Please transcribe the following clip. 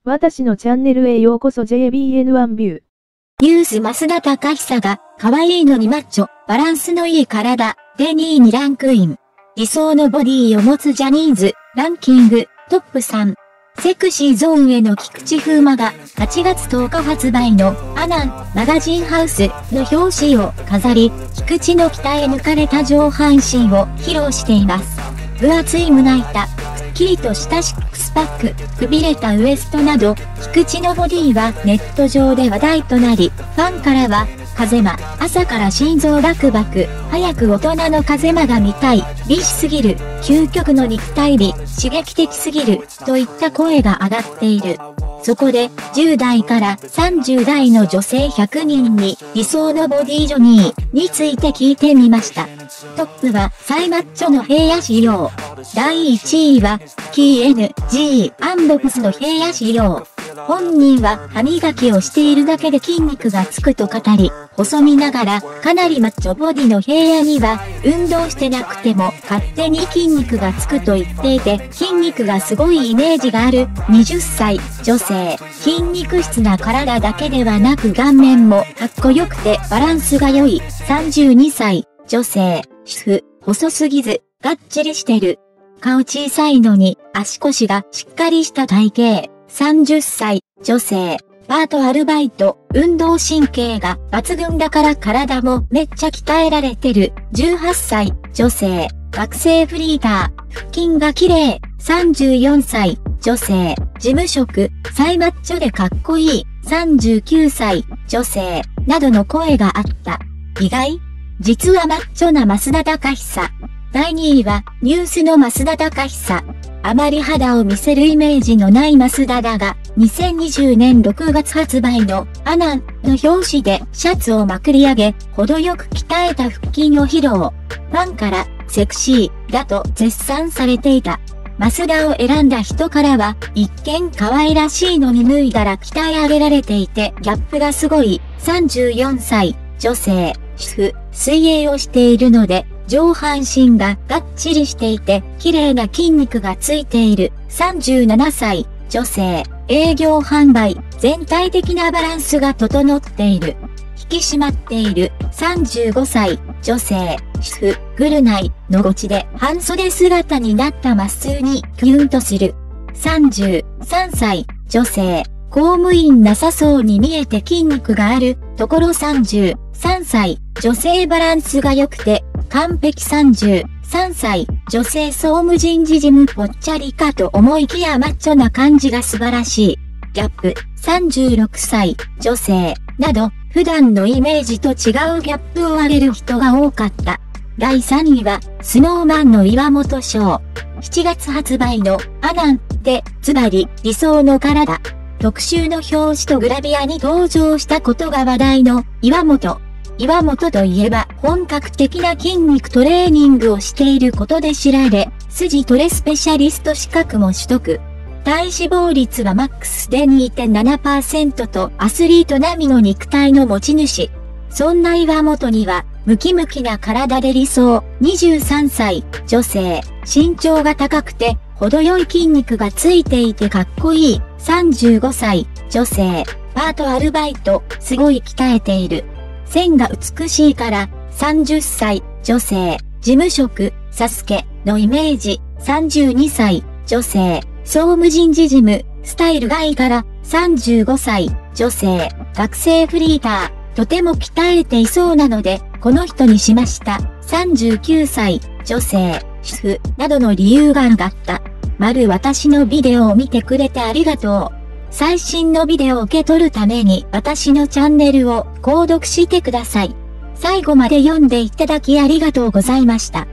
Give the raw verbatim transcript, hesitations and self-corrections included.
私のチャンネルへようこそ ジェイビーエヌワン ビュー。 ニュース増田貴久が、可愛いのにマッチョ、バランスのいい体、でにいにランクイン。理想のボディを持つジャニーズ、ランキング、トップさん。セクシーゾーンへの菊池風磨が、はちがつとおか発売の、アナン、マガジンハウスの表紙を飾り、菊池の鍛え抜かれた上半身を披露しています。分厚い胸板、くっきりとしたシックスパック、くびれたウエストなど、菊池のボディはネット上で話題となり、ファンからは、風間、朝から心臓バクバク、早く大人の風間が見たい、美しすぎる、究極の肉体美、刺激的すぎる、といった声が上がっている。そこで、じゅうだいからさんじゅうだいの女性ひゃくにんに理想のボディジョニーについて聞いてみました。トップはサイマッチョの平野仕様。だいいちいは、キーエヌジー アンボクスの平野仕様。本人は歯磨きをしているだけで筋肉がつくと語り、細身ながらかなりマッチョボディの平野には運動してなくても勝手に筋肉がつくと言っていて筋肉がすごいイメージがあるはたち女性。筋肉質な体だけではなく顔面もかっこよくてバランスが良いさんじゅうにさい女性。主婦、細すぎず、がっちりしてる。顔小さいのに足腰がしっかりした体型。さんじゅっさい女性。パートアルバイト、運動神経が抜群だから体もめっちゃ鍛えられてる。じゅうはっさい女性。学生フリーター、腹筋が綺麗。さんじゅうよんさい女性。事務職、サイマッチョでかっこいい。さんじゅうきゅうさい女性。などの声があった。意外？実はマッチョな増田貴久。だいにいはニュースの増田貴久。あまり肌を見せるイメージのない増田だが、にせんにじゅうねんろくがつ発売のアナンの表紙でシャツをまくり上げ、程よく鍛えた腹筋を披露。ファンからセクシーだと絶賛されていた。増田を選んだ人からは、一見可愛らしいのに脱いだら鍛え上げられていてギャップがすごい。さんじゅうよんさい女性。主婦、水泳をしているので、上半身ががっちりしていて、綺麗な筋肉がついている。さんじゅうななさい女性。営業販売、全体的なバランスが整っている。引き締まっている。さんじゅうごさい女性。主婦、グルナイのゴチで半袖姿になったマッスーにキュンとする。さんじゅうさんさい女性。公務員なさそうに見えて筋肉があるところさんじゅうさんさい女性バランスが良くて完璧さんじゅうさんさい女性総務人事事務ぽっちゃりかと思いきやマッチョな感じが素晴らしい。ギャップさんじゅうろくさい女性など普段のイメージと違うギャップを挙げる人が多かった。だいさんいはスノーマンの岩本翔。しちがつ発売のアナンでつまり理想の体。特集の表紙とグラビアに登場したことが話題の岩本。岩本といえば本格的な筋肉トレーニングをしていることで知られ、筋トレスペシャリスト資格も取得。体脂肪率はマックスで にてんななパーセント とアスリート並みの肉体の持ち主。そんな岩本には、ムキムキな体で理想。にじゅうさんさい女性。身長が高くて、程よい筋肉がついていてかっこいい。さんじゅうごさい女性。パートアルバイト、すごい鍛えている。線が美しいから、さんじゅっさい女性。事務職、サスケのイメージ。さんじゅうにさい女性。総務人事事務、スタイルがいいから、さんじゅうごさい女性。学生フリーター、とても鍛えていそうなので、この人にしました。さんじゅうきゅうさい女性。主婦、などの理由が上がった。丸私のビデオを見てくれてありがとう。最新のビデオを受け取るために私のチャンネルを購読してください。最後まで読んでいただきありがとうございました。